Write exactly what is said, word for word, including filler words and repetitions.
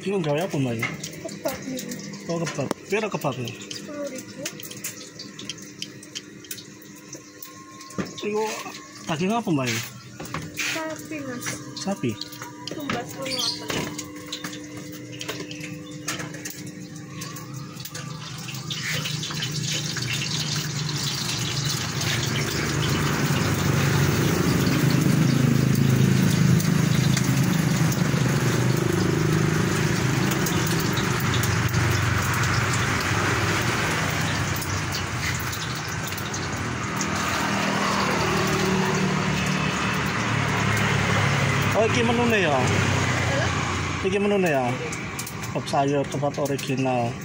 Ini gawe apa mbak? Kebab nih. Oh kebab. Pira kebabnya? Sepuluh ribu. Iku daging apa mbak? Sapi mas. Sapi. Tumbas penguatan. Oh, iki menune ya. Iki menune ya. Kebab sayur tempat original.